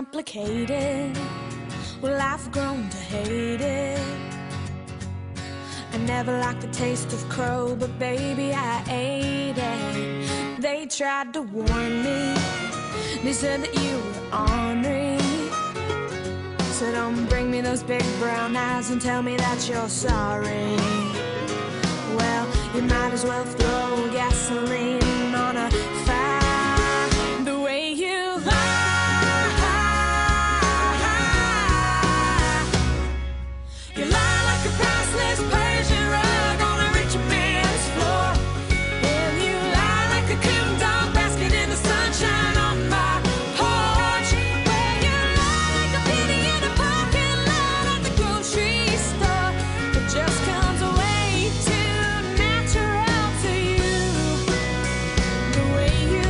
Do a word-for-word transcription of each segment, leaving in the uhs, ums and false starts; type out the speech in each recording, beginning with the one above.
complicated. Well, I've grown to hate it. I never liked the taste of crow, but baby, I ate it. They tried to warn me. They said that you were ornery. So don't bring me those big brown eyes and tell me that you're sorry. Well, you might as well throw gasoline on a fire. The way you lie, you lie like a priceless Persian rug on a rich man's floor. And you lie like a coon dog basket in the sunshine on my porch. Where you lie like a penny in a parking lot at the grocery store. It just comes way too natural to you. The way you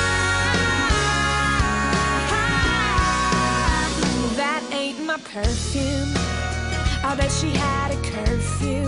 lie. That ain't my perfume. I bet she had a curfew.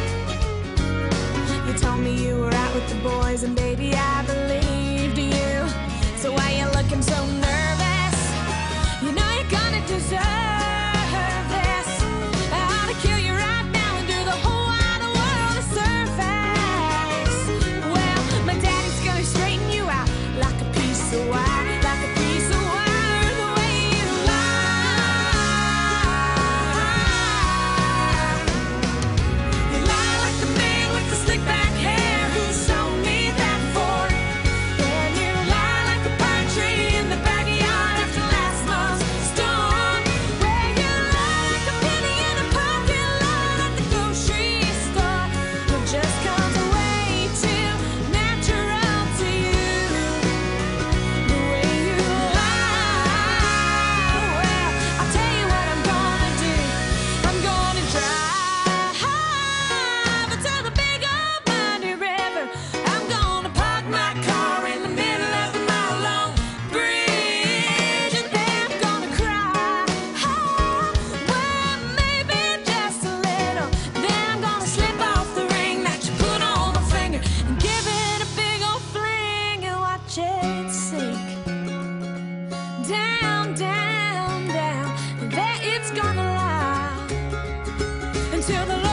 You told me you were out with the boys, and baby, I believed you. So why you looking so nervous? You know you're gonna deserve this. I ought to kill you right now and do the whole wide world a service. Well, my daddy's gonna straighten you out like a piece of wire, like a piece of wire. The way you lie. You lie like the man with the slick back hair who sold me that Ford. And you lie like a pine tree in the backyard after last month's storm. Where you lie like a penny in a parking lot at the grocery store. It just comes way too natural to you. The way you lie. Well, I'll tell you what I'm gonna do. I'm gonna drive until the big old muddy river. I'm gonna park my car in the middle of the mile-long bridge, and then I'm gonna cry. Well, maybe just a little. Then I'm gonna slip off the ring that you put on my finger and give it a big old fling and watch it sink down, down, down. And there it's gonna lie until the